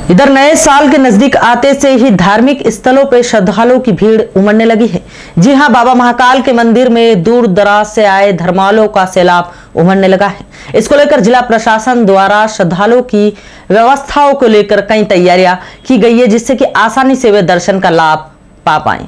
इधर नए साल के नजदीक आते से ही धार्मिक स्थलों पर श्रद्धालुओं की भीड़ उमड़ने लगी है। जी हां, बाबा महाकाल के मंदिर में दूर दराज से आए धर्मालुओं का सैलाब उमड़ने लगा है। इसको लेकर जिला प्रशासन द्वारा श्रद्धालुओं की व्यवस्थाओं को लेकर कई तैयारियां की गई है, जिससे कि आसानी से वे दर्शन का लाभ पा पाए।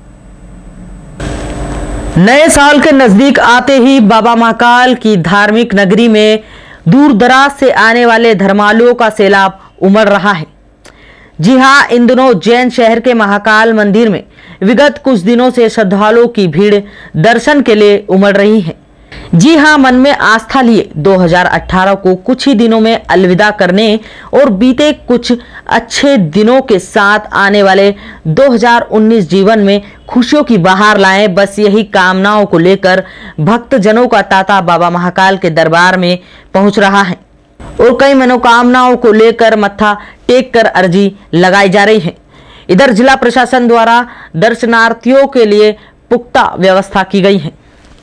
नए साल के नजदीक आते ही बाबा महाकाल की धार्मिक नगरी में दूर दराज से आने वाले धर्मालुओं का सैलाब उमड़ रहा है। जी हां, इन दिनों जैन शहर के महाकाल मंदिर में विगत कुछ दिनों से श्रद्धालुओं की भीड़ दर्शन के लिए उमड़ रही है। जी हां, मन में आस्था लिए 2018 को कुछ ही दिनों में अलविदा करने और बीते कुछ अच्छे दिनों के साथ आने वाले 2019 जीवन में खुशियों की बहार लाएं, बस यही कामनाओं को लेकर भक्तजनों का तांता बाबा महाकाल के दरबार में पहुंच रहा है और कई मनोकामनाओं को लेकर मत्था टेक कर अर्जी लगाई जा रही है। इधर जिला प्रशासन द्वारा दर्शनार्थियों के लिए पुख्ता व्यवस्था की गई है।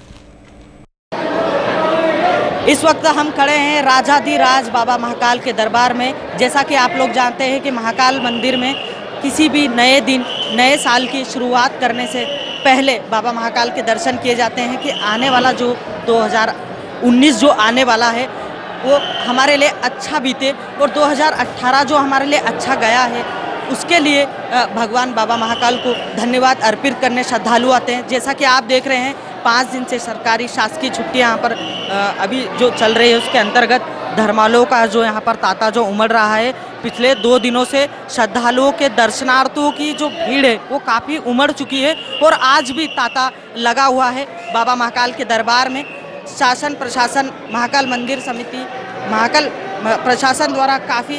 इस वक्त हम खड़े हैं राजाधिराज बाबा महाकाल के दरबार में। जैसा कि आप लोग जानते हैं कि महाकाल मंदिर में किसी भी नए दिन, नए साल की शुरुआत करने से पहले बाबा महाकाल के दर्शन किए जाते हैं कि आने वाला जो 2019 जो आने वाला है वो हमारे लिए अच्छा बीते और 2018 जो हमारे लिए अच्छा गया है उसके लिए भगवान बाबा महाकाल को धन्यवाद अर्पित करने श्रद्धालु आते हैं। जैसा कि आप देख रहे हैं 5 दिन से सरकारी शासकीय छुट्टियां यहाँ पर अभी जो चल रही है उसके अंतर्गत धर्मालुओं का जो यहाँ पर तांता जो उमड़ रहा है। पिछले 2 दिनों से श्रद्धालुओं के दर्शनार्थियों की जो भीड़ है वो काफ़ी उमड़ चुकी है और आज भी तांता लगा हुआ है बाबा महाकाल के दरबार में। शासन प्रशासन महाकाल मंदिर समिति महाकाल प्रशासन द्वारा काफ़ी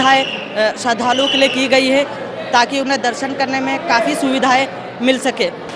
सुविधाएं श्रद्धालुओं के लिए की गई है ताकि उन्हें दर्शन करने में काफ़ी सुविधाएं मिल सके।